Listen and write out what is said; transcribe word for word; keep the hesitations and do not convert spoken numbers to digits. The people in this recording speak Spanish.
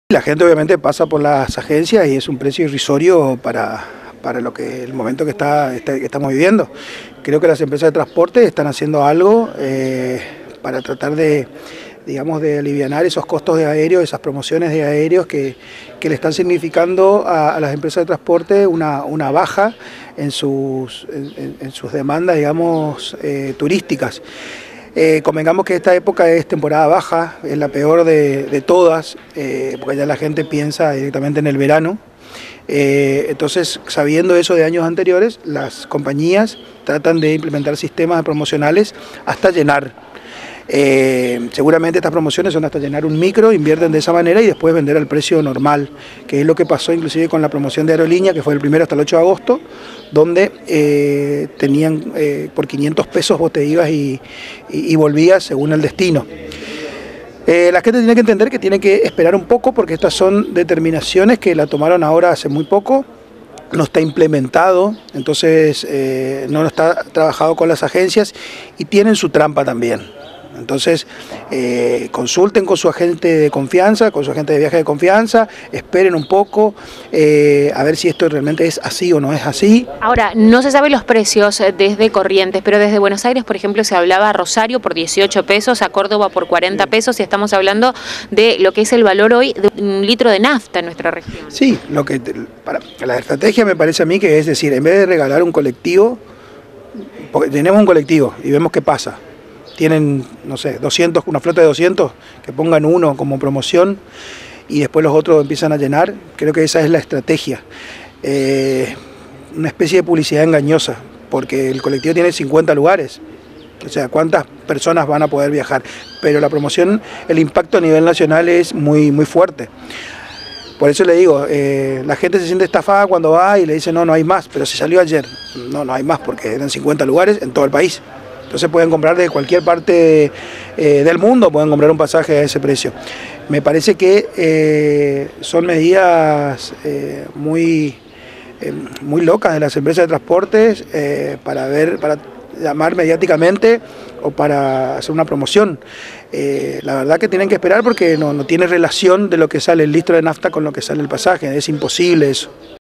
La gente obviamente pasa por las agencias y es un precio irrisorio para, para lo que el momento que, está, está, que estamos viviendo. Creo que las empresas de transporte están haciendo algo eh, para tratar de, digamos, de alivianar esos costos de aéreo, esas promociones de aéreos que, que le están significando a, a las empresas de transporte una, una baja en sus, en, en sus demandas, digamos, eh, turísticas. Eh, convengamos que esta época es temporada baja, es la peor de, de todas, eh, porque ya la gente piensa directamente en el verano. Eh, entonces, sabiendo eso de años anteriores, las compañías tratan de implementar sistemas promocionales hasta llenar. Eh, seguramente estas promociones son hasta llenar un micro, invierten de esa manera y después vender al precio normal, que es lo que pasó inclusive con la promoción de aerolínea, que fue el primero hasta el ocho de agosto, donde eh, tenían eh, por quinientos pesos vos te ibas y, y, y volvías según el destino. Eh, la gente tiene que entender que tiene que esperar un poco porque estas son determinaciones que la tomaron ahora hace muy poco, no está implementado, entonces eh, no está trabajado con las agencias y tienen su trampa también. Entonces, eh, consulten con su agente de confianza, con su agente de viaje de confianza, esperen un poco, eh, a ver si esto realmente es así o no es así. Ahora, no se saben los precios desde Corrientes, pero desde Buenos Aires, por ejemplo, se hablaba a Rosario por dieciocho pesos, a Córdoba por cuarenta pesos, y estamos hablando de lo que es el valor hoy de un litro de nafta en nuestra región. Sí, lo que para, la estrategia me parece a mí que es decir, en vez de regalar un colectivo, porque tenemos un colectivo y vemos qué pasa. Tienen, no sé, doscientos, una flota de doscientos, que pongan uno como promoción y después los otros empiezan a llenar. Creo que esa es la estrategia. Eh, una especie de publicidad engañosa, porque el colectivo tiene cincuenta lugares. O sea, ¿cuántas personas van a poder viajar? Pero la promoción, el impacto a nivel nacional es muy, muy fuerte. Por eso le digo, eh, la gente se siente estafada cuando va y le dice no, no hay más, pero se salió ayer. No, no hay más porque eran cincuenta lugares en todo el país. Entonces pueden comprar de cualquier parte eh, del mundo, pueden comprar un pasaje a ese precio. Me parece que eh, son medidas eh, muy, eh, muy locas de las empresas de transportes eh, para ver, para llamar mediáticamente o para hacer una promoción. Eh, la verdad que tienen que esperar porque no, no tiene relación de lo que sale el litro de nafta con lo que sale el pasaje, es imposible eso.